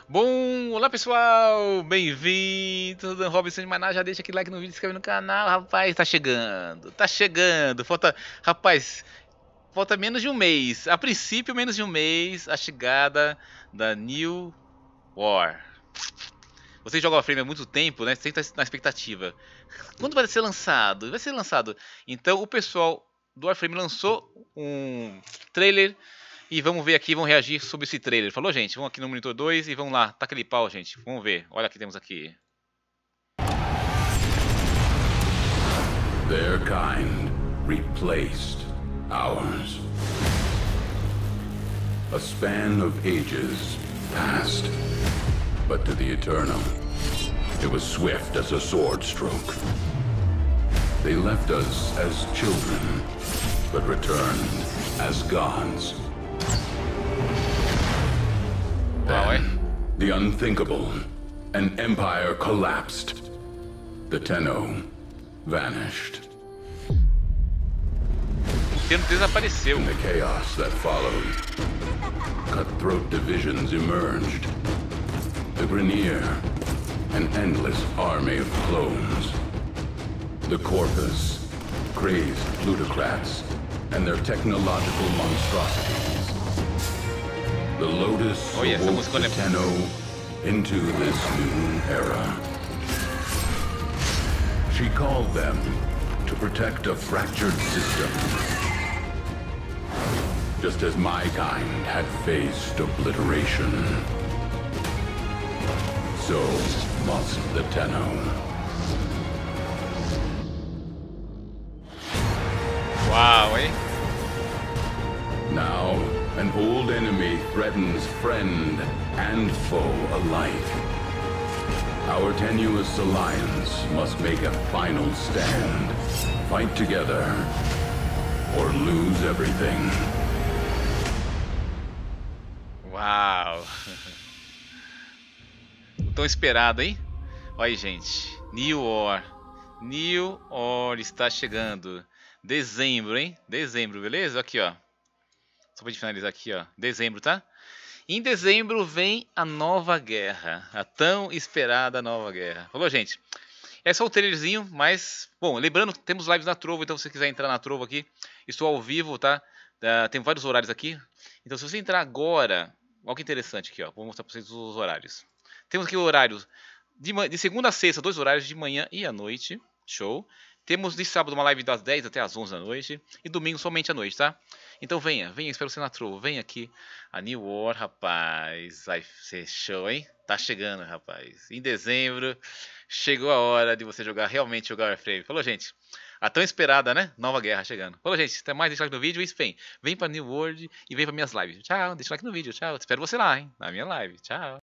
Bom, olá pessoal, bem-vindos, Dan Robinson de Manaus, já deixa aquele like no vídeo, se inscreve no canal, rapaz, tá chegando, rapaz, falta menos de um mês, a princípio menos de um mês, a chegada da New War. Você joga Warframe há muito tempo, né, sempre tá na expectativa, quando vai ser lançado? Vai ser lançado, então o pessoal do Warframe lançou um trailer. E vamos ver aqui, vamos reagir sobre esse trailer. Falou, gente? Vamos aqui no monitor 2 e vamos lá. Taca aquele pau, gente. Vamos ver. Olha o que temos aqui. Their kind replaced ours. A span of ages passed, but to the Eternal, it was swift as a sword stroke. They left us as children, but returned as gods. Then, the unthinkable, an empire collapsed. The Tenno vanished. O Tenno desapareceu. In the chaos that followed, cutthroat divisions emerged. The Grineer, an endless army of clones. The Corpus, crazed plutocrats, and their technological monstrosities. The Lotus awoke the Tenno into this new era. She called them to protect a fractured system. Just as my kind had faced obliteration, so must the Tenno. Uau, hein? Now, an old enemy threatens friend and foe alike. Our tenuous alliance must make a final stand. Fight together, or lose everything. Uau! Tão esperado, hein? Olha aí, gente. New War. New War está chegando. Dezembro, hein? Dezembro, beleza? Aqui, ó. Só pra gente finalizar aqui, ó. Dezembro, tá? Em dezembro vem a nova guerra. A tão esperada nova guerra. Falou, gente? É só o trailerzinho, mas... Bom, lembrando, temos lives na Trovo, então se você quiser entrar na Trovo aqui, estou ao vivo, tá? Tem vários horários aqui. Então se você entrar agora... Olha que interessante aqui, ó. Vou mostrar pra vocês os horários. Temos aqui horários de segunda a sexta, 2 horários de manhã e à noite. Show. Temos de sábado uma live das 10 até as 11 da noite. E domingo somente à noite, tá? Então venha, espero você na Trovo. Venha aqui, a New War, rapaz. Vai ser show, hein? Tá chegando, rapaz. Em dezembro, chegou a hora de você realmente jogar Warframe. Falou, gente. A tão esperada, né? Nova guerra chegando. Falou, gente. Até mais, deixa o like no vídeo e vem pra New World e vem pra minhas lives. Tchau, deixa o like no vídeo. Tchau. Espero você lá, hein? Na minha live. Tchau.